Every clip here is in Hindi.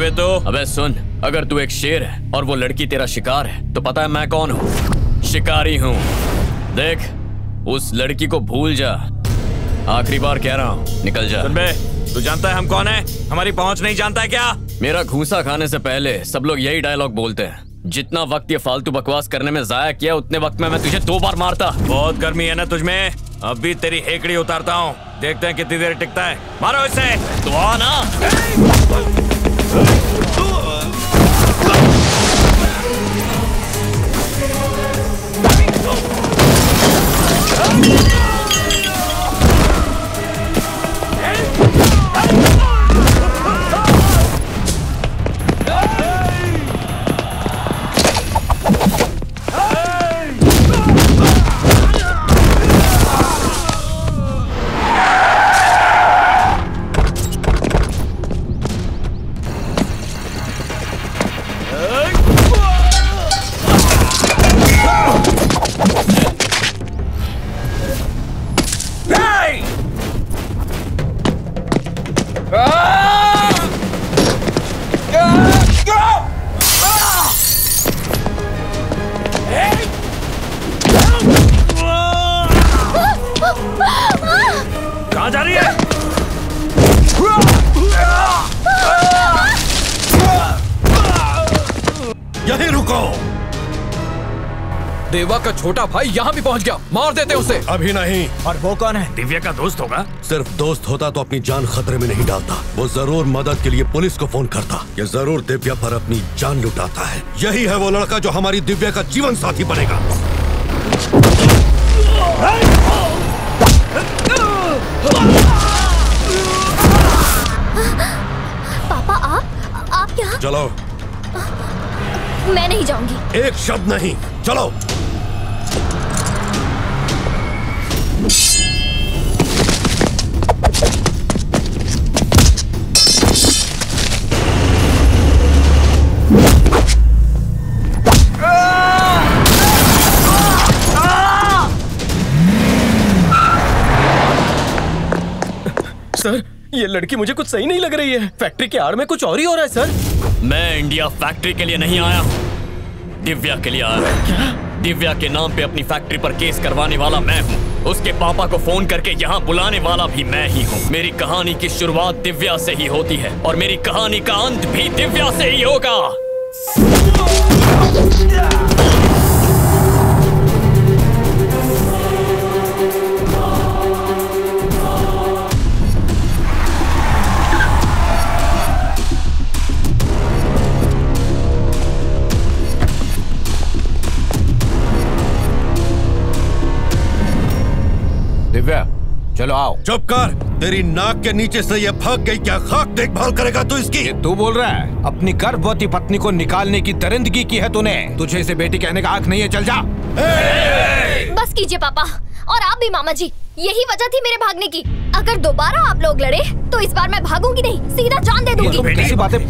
बे तू? अबे सुन, अगर तू एक शेर है और वो लड़की तेरा शिकार है तो पता है मैं कौन हूँ? शिकारी हूँ। देख, उस लड़की को भूल जा। आखिरी बार कह रहा हूँ, निकल जा। सुन बे, तू जानता है हम कौन है? हमारी पहुंच नहीं जानता है क्या? मेरा घूसा खाने से पहले सब लोग यही डायलॉग बोलते हैं। जितना वक्त ये फालतू बकवास करने में जाया किया, उतने वक्त में मैं तुझे 2 बार मारता। बहुत गर्मी है ना तुझमें? अभी तेरी हेकड़ी उतारता हूँ, देखते हैं कितनी देर टिकता है। मारो इसे। तो आ ना। कहाँ जा रही है? यहीं रुको। देवा का छोटा भाई यहाँ भी पहुँच गया, मार देते उसे। अभी नहीं। और वो कौन है? दिव्या का दोस्त होगा? सिर्फ दोस्त होता तो अपनी जान खतरे में नहीं डालता। वो जरूर मदद के लिए पुलिस को फोन करता। ये जरूर दिव्या पर अपनी जान लुटाता है। यही है वो लड़का जो हमारी दिव्या का जीवन साथी बनेगा। पापा, आप क्या? चलो। मैं नहीं जाऊंगी। एक शब्द नहीं, चलो। सर, ये लड़की मुझे कुछ सही नहीं लग रही है। फैक्ट्री के आड़ में कुछ और ही हो रहा है सर। मैं इंडिया फैक्ट्री के लिए नहीं आया हूँ, दिव्या के लिए आया हूँ। क्या? दिव्या के नाम पे अपनी फैक्ट्री पर केस करवाने वाला मैं हूँ। उसके पापा को फोन करके यहाँ बुलाने वाला भी मैं ही हूँ। मेरी कहानी की शुरुआत दिव्या से ही होती है और मेरी कहानी का अंत भी दिव्या से ही होगा। दिव्या, चलो आओ। चुप कर। तेरी नाक के नीचे से ये भाग गई, क्या खाक देखभाल करेगा तू इसकी? ये तू बोल रहा है? अपनी गर्भवती पत्नी को निकालने की दरिंदगी की है तूने। तुझे इसे बेटी कहने का हक नहीं है, चल जा। बस कीजिए पापा, और आप भी मामा जी। यही वजह थी मेरे भागने की। अगर दोबारा आप लोग लड़े तो इस बार मैं भागूंगी नहीं, सीधा जान दे दूंगी। तुम कैसी बातें?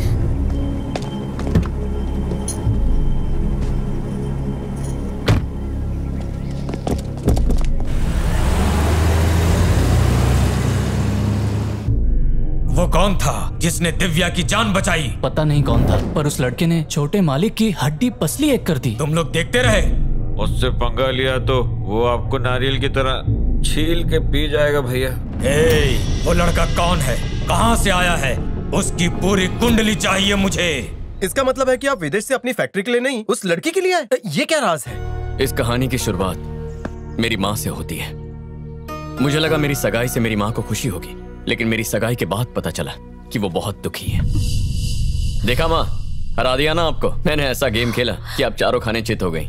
वो कौन था जिसने दिव्या की जान बचाई? पता नहीं कौन था, पर उस लड़के ने छोटे मालिक की हड्डी पसली एक कर दी। तुम लोग देखते रहे। उससे पंगा लिया तो वो आपको नारियल की तरह छील के पी जाएगा भैया। वो लड़का कौन है, कहाँ से आया है? उसकी पूरी कुंडली चाहिए मुझे। इसका मतलब है कि आप विदेश से अपनी फैक्ट्री के लिए नहीं, उस लड़की के लिए आए। ये क्या राज है? इस कहानी की शुरुआत मेरी माँ से होती है। मुझे लगा मेरी सगाई से मेरी माँ को खुशी होगी, लेकिन मेरी सगाई के बाद पता चला कि वो बहुत दुखी है। देखा माँ, हरा दिया ना आपको। मैंने ऐसा गेम खेला कि आप चारों खाने चित हो गई।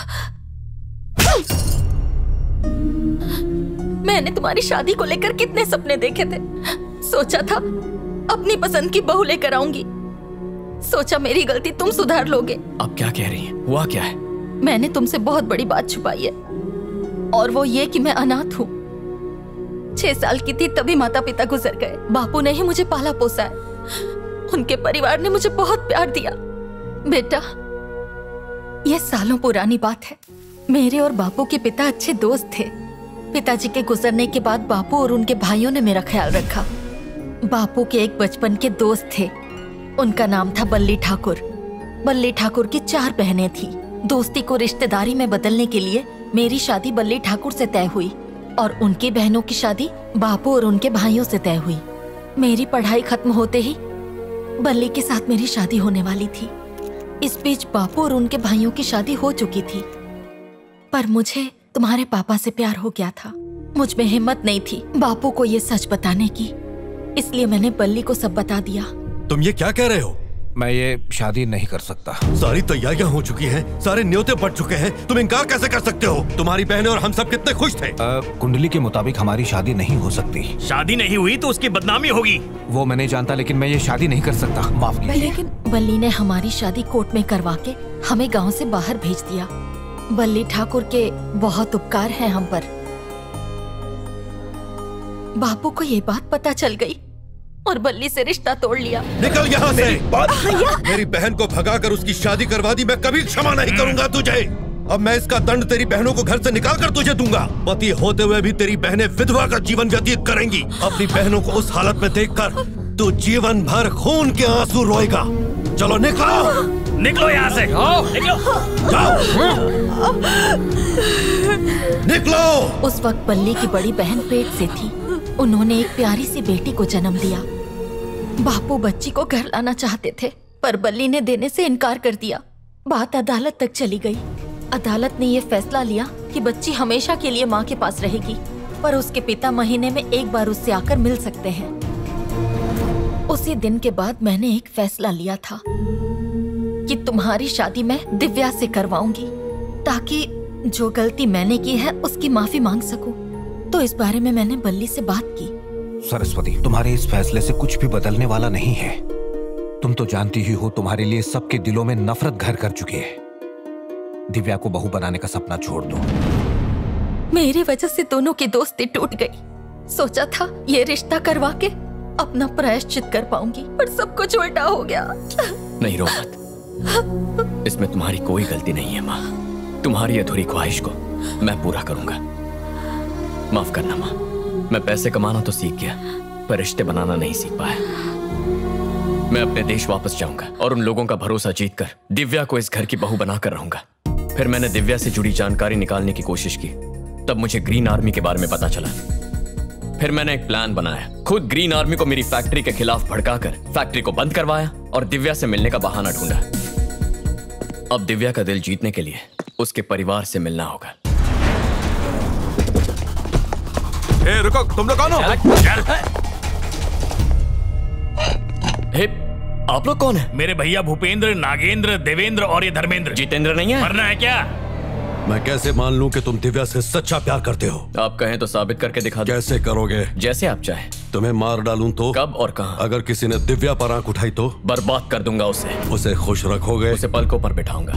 मैंने तुम्हारी शादी को लेकर कितने सपने देखे थे। सोचा था अपनी पसंद की बहू लेकर आऊंगी। सोचा मेरी गलती तुम सुधार लोगे। अब क्या कह रही हैं? हुआ क्या है? मैंने तुमसे बहुत बड़ी बात छुपाई है, और वो ये कि मैं अनाथ हूँ। 6 साल की थी तभी माता पिता गुजर गए। बापू ने ही मुझे पाला पोसा है। उनके परिवार ने मुझे बहुत प्यार दिया। बेटा, ये सालों पुरानी बात है। मेरे और बापू के पिता अच्छे दोस्त थे। पिताजी के गुजरने के बाद बापू और उनके भाइयों ने मेरा ख्याल रखा। बापू के एक बचपन के दोस्त थे, उनका नाम था बल्ली ठाकुर। बल्ली ठाकुर की 4 बहनें थी। दोस्ती को रिश्तेदारी में बदलने के लिए मेरी शादी बल्ली ठाकुर से तय हुई और उनकी बहनों की शादी बापू और उनके भाइयों से तय हुई। मेरी पढ़ाई खत्म होते ही बल्ली के साथ मेरी शादी होने वाली थी। इस बीच बापू और उनके भाइयों की शादी हो चुकी थी, पर मुझे तुम्हारे पापा से प्यार हो गया था। मुझ में हिम्मत नहीं थी बापू को ये सच बताने की, इसलिए मैंने बल्ली को सब बता दिया। तुम ये क्या कह रहे हो? मैं ये शादी नहीं कर सकता। सारी तैयारियां हो चुकी हैं, सारे न्योते पड़ चुके हैं, तुम इनकार कैसे कर सकते हो? तुम्हारी बहनें और हम सब कितने खुश थे। कुंडली के मुताबिक हमारी शादी नहीं हो सकती। शादी नहीं हुई तो उसकी बदनामी होगी। वो मैं नहीं जानता, लेकिन मैं ये शादी नहीं कर सकता। माफ कीजिए। लेकिन बल्ली ने हमारी शादी कोर्ट में करवा के हमें गाँव से बाहर भेज दिया। बल्ली ठाकुर के बहुत उपकार हैं हम पर। बापू को ये बात पता चल गई और बल्ली से रिश्ता तोड़ लिया। निकल यहाँ से। मेरी बहन को भगाकर उसकी शादी करवा दी, मैं कभी क्षमा नहीं करूंगा तुझे। अब मैं इसका दंड तेरी बहनों को घर से निकाल कर तुझे दूंगा। पति होते हुए भी तेरी बहनें विधवा का जीवन व्यतीत करेंगी। अपनी बहनों को उस हालत में देखकर तू जीवन भर खून के आंसू रोएगा। चलो निकलो, निकलो यहाँ से। निकलो, जाओ, निकलो। उस वक्त बल्ली की बड़ी बहन पेट से थी। उन्होंने एक प्यारी सी बेटी को जन्म दिया। बापू बच्ची को घर लाना चाहते थे, पर बल्ली ने देने से इनकार कर दिया। बात अदालत तक चली गई। अदालत ने ये फैसला लिया कि बच्ची हमेशा के लिए माँ के पास रहेगी, पर उसके पिता महीने में एक बार उससे आकर मिल सकते हैं। उसी दिन के बाद मैंने एक फैसला लिया था कि तुम्हारी शादी मैं दिव्या से करवाऊंगी, ताकि जो गलती मैंने की है उसकी माफी मांग सकूं। तो इस बारे में मैंने बल्ली से बात की। सरस्वती, तुम्हारे इस फैसले से कुछ भी बदलने वाला नहीं है। तुम तो जानती ही हो तुम्हारे लिए सबके दिलों में नफरत घर कर चुकी है। दिव्या को बहू बनाने का सपना छोड़ दो। मेरी वजह से दोनों की दोस्ती टूट गई। सोचा था ये रिश्ता करवा के अपना प्रायश्चित कर पाऊंगी, पर सब कुछ उल्टा हो गया। नहीं रो मत, इसमें तुम्हारी कोई गलती नहीं है माँ। तुम्हारी अधूरी ख्वाहिश को मैं पूरा करूंगा। माफ करना माँ, मैं पैसे कमाना तो सीख गया, पर रिश्ते बनाना नहीं सीख पाया। मैं अपने देश वापस जाऊंगा और उन लोगों का भरोसा जीतकर दिव्या को इस घर की बहू बनाकर रहूंगा। फिर मैंने दिव्या से जुड़ी जानकारी निकालने की कोशिश की, तब मुझे ग्रीन आर्मी के बारे में पता चला। फिर मैंने एक प्लान बनाया, खुद ग्रीन आर्मी को मेरी फैक्ट्री के खिलाफ भड़काकर फैक्ट्री को बंद करवाया और दिव्या से मिलने का बहाना ढूंढा। अब दिव्या का दिल जीतने के लिए उसके परिवार से मिलना होगा। ए, रुको, तुम लोग कौन हो? आप लोग कौन है? मेरे भैया भूपेंद्र, नागेंद्र, देवेंद्र और ये धर्मेंद्र। जितेंद्र नहीं है? मरना है क्या? मैं कैसे मान लूं कि तुम दिव्या से सच्चा प्यार करते हो? आप कहें तो साबित करके दिखा दो। कैसे करोगे? जैसे आप चाहें। तुम्हें मार डालूं तो? कब और कहां? अगर किसी ने दिव्या पर आंख उठाई तो? बर्बाद कर दूंगा उसे। उसे खुश रखोगे? उसे पलकों पर बिठाऊंगा।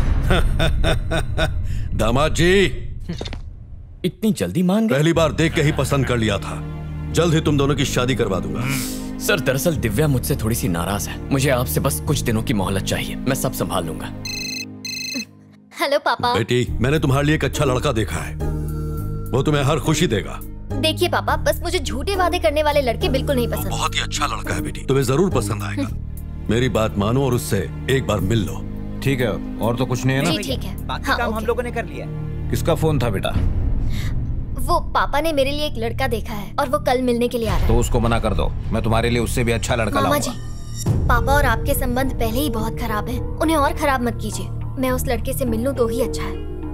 दामाद जी, इतनी जल्दी मान गए? पहली बार देख के ही पसंद कर लिया था। जल्द ही तुम दोनों की शादी करवा दूंगा। सर, दरअसल दिव्या मुझसे थोड़ी सी नाराज है। मुझे आपसे बस कुछ दिनों की मोहलत चाहिए, मैं सब संभाल लूंगा। हेलो पापा। बेटी, मैंने तुम्हारे लिए एक अच्छा लड़का देखा है, वो तुम्हें हर खुशी देगा। देखिए पापा, बस मुझे झूठे वादे करने वाले लड़के बिल्कुल नहीं पसंद। बहुत ही अच्छा लड़का है बेटी, तुम्हें जरूर पसंद आएगा। मेरी बात मानो और उससे एक बार मिल लो। ठीक है, और तो कुछ नहीं है ना? जी ठीक है। बाकी काम हम लोगों ने कर लिया। किसका फोन था बेटा? वो पापा ने मेरे लिए एक लड़का देखा है और वो कल मिलने के लिए आ रहा है। तो उसको मना कर दो, मैं तुम्हारे लिए उससे भी अच्छा लड़का मामा लाऊंगा। जी, पापा और आपके संबंध पहले ही बहुत खराब हैं, उन्हें और खराब मत कीजिए। मैं उस लड़के से मिल लूं तो ही अच्छा है।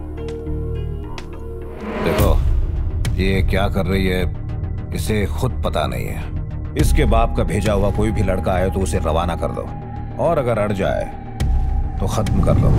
देखो, ये क्या कर रही है इसे खुद पता नहीं है। इसके बाप का भेजा हुआ कोई भी लड़का आए तो उसे रवाना कर दो, और अगर अड़ जाए तो खत्म कर दो।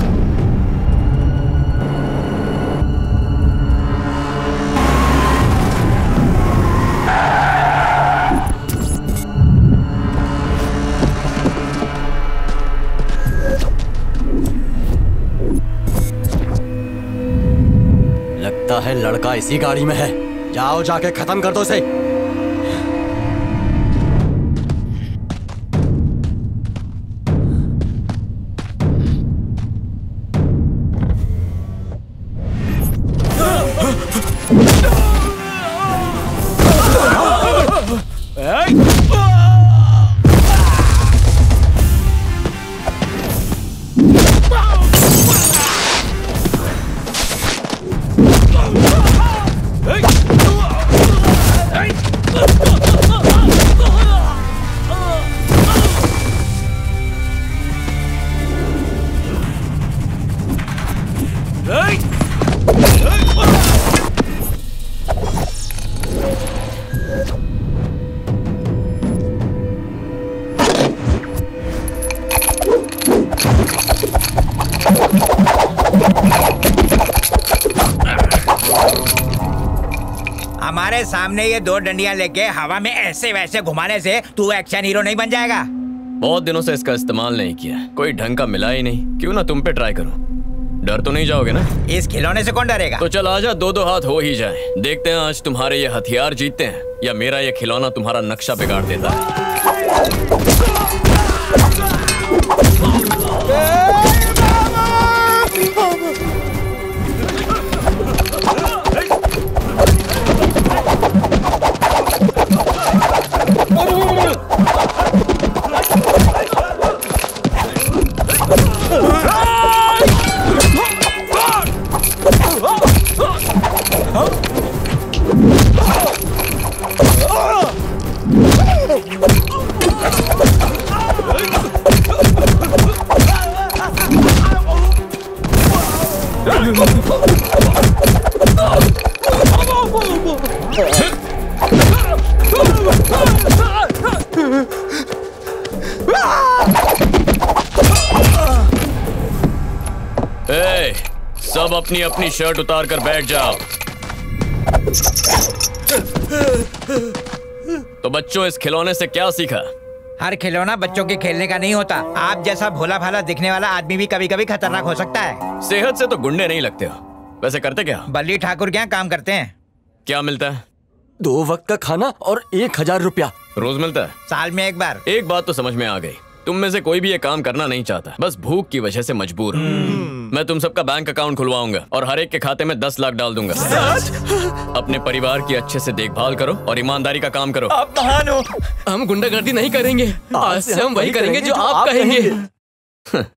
लगता है लड़का इसी गाड़ी में है। जाओ, जाके खत्म कर दो इसे। हमारे सामने ये 2 डंडियां लेके हवा में ऐसे वैसे घुमाने से तू एक्शन हीरो नहीं बन जाएगा। बहुत दिनों से इसका इस्तेमाल नहीं किया, कोई ढंग का मिला ही नहीं। क्यों ना तुम पे ट्राई करूं। डर तो नहीं जाओगे ना? इस खिलौने से कौन डरेगा? तो चल आजा, 2-2 हाथ हो ही जाए। देखते हैं आज तुम्हारे ये हथियार जीतते हैं या मेरा ये खिलौना तुम्हारा नक्शा बिगाड़ देता है। सब अपनी अपनी शर्ट उतार कर बैठ जाओ। तो बच्चों, इस खिलौने से क्या सीखा? हर खिलौना बच्चों के खेलने का नहीं होता। आप जैसा भोला भाला दिखने वाला आदमी भी कभी कभी खतरनाक हो सकता है। सेहत से तो गुंडे नहीं लगते हो। वैसे करते क्या? बल्ली ठाकुर क्या काम करते हैं? क्या मिलता है? 2 वक्त का खाना और 1000 रुपया रोज मिलता है? साल में 1 बार। एक बात तो समझ में आ गई, तुम में से कोई भी ये काम करना नहीं चाहता, बस भूख की वजह से मजबूर हूँ। मैं तुम सबका बैंक अकाउंट खुलवाऊंगा और हर एक के खाते में 10 लाख डाल दूंगा। अपने परिवार की अच्छे से देखभाल करो और ईमानदारी का काम करो। आप महान हो। हम गुंडागर्दी नहीं करेंगे, आज से हम वही करेंगे जो आप कहेंगे।